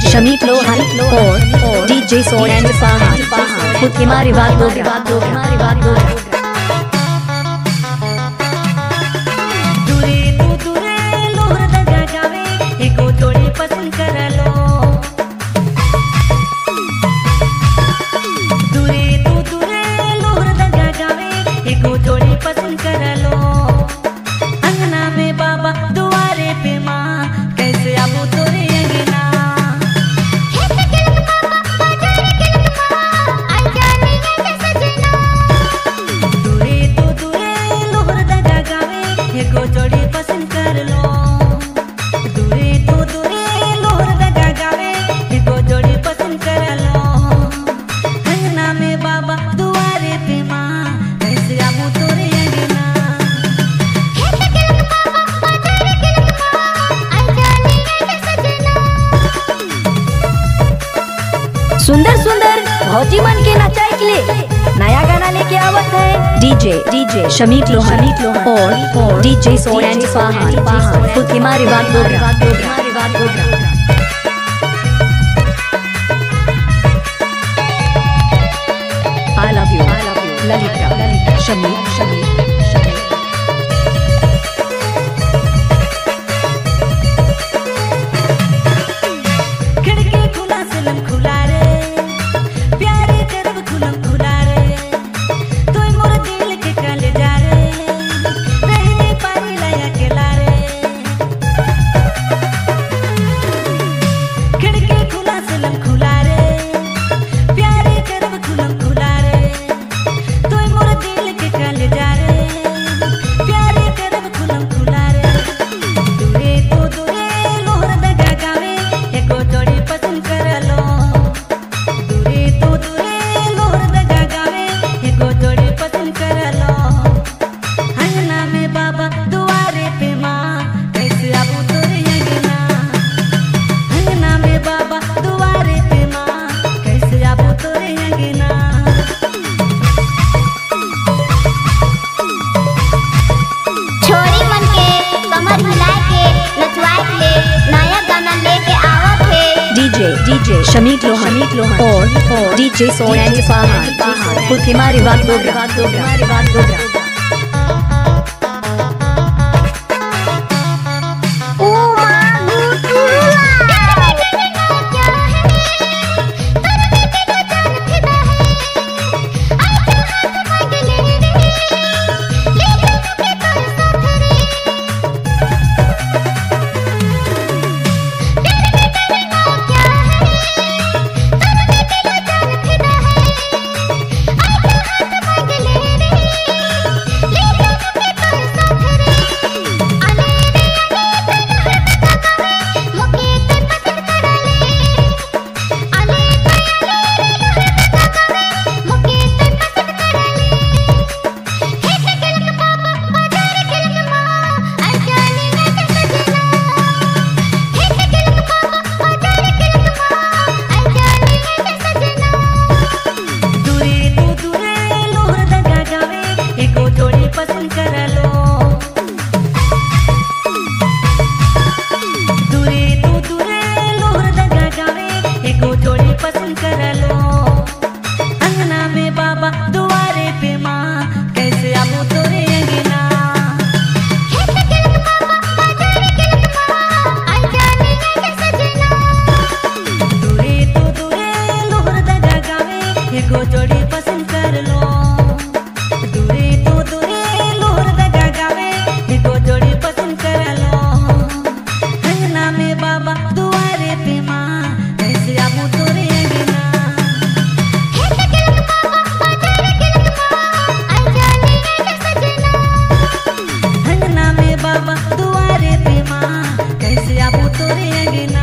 शमीक लोहानी और डीजे सोनैन फहाद खुद हमारी बात हो दूरे तू दूरे लोहर दगा जावे एको जोड़ी पसंद कर लो। दूरे तू दूरे लोहर दगा जावे एको जोड़ी पसंद कर लो। अंगना में बाबा दुआरे पे माँ कैसे आबू तोरे अंगना। दूरे तू दूरे लोहर दगा गावे एको जोड़ी पसंद कर लो। दूरे तू दूरे लोहर दगा गावे एको जोड़ी पसंद कर लो। अंगना में बाबा दुआरे पे माँ कैसे आबू तोरे अंगना। सुंदर सुंदर भौजी मन के नचाए के लिए नया गाना लेके आवत है डीजे शमीक लोहानी और डीजे सोनैन फहाद खुद हमारी बात हो I love you Lalita Shamik खिड़की खुला सिलम खुला रे प्यारे करब खुलम खुला रे तोय मोर दिल के कल जा रे रहने पारी लया के ला रे। खिड़की खुला सिलम खुला रे प्यारे करब खुलम खुला रे तोय मोर दिल के कल जा रे प्यारे करब खुलम खुला रे। दूरे तो दूरे लोहर दगा गावे एको जोड़ी पसंद कर लो। दूरे तो दूरे लोहर दगा गावे एको जोड़ी पसंद कर लो। अंगना में बाबा दुआरे पे माँ कैसे आबू तोरे अंगना। अंगना में बाबा दुआरे पे माँ कैसे आबू तोरे अंगना। छोरी मन के कमर हिलाए के नचवाए के नया गाना लेके आवत है डीजे शमीक लोहानी और डीजे सोनैन फहाद खुद हमारी बात हो पसंद कर लो। दूरे तू दूरे लोहर दगा गावे एको जोड़ी पसंद कर लो। अंगना में बाबा दुआरे पे माँ कैसे आबू तोरे अंगना। दूरे तू दूरे लोहर दगा गावे एको जोड़ी पसंद कर लो। दूरे तू दूरे लोहर दगा गावे एको जोड़ी पसंद कर लो। अंगना में बाबा दुआरे पे माँ कैसे आबू तोरे अंगना। अंगना में बाबा दुआरे पे माँ कैसे आबू तोरे अंगना।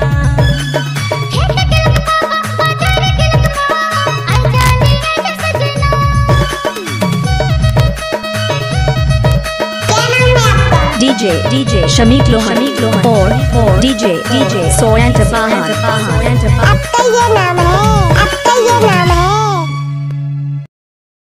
डीजे शमीक लोहानी और डीजे सोनैन फहाद। अब तो ये नाम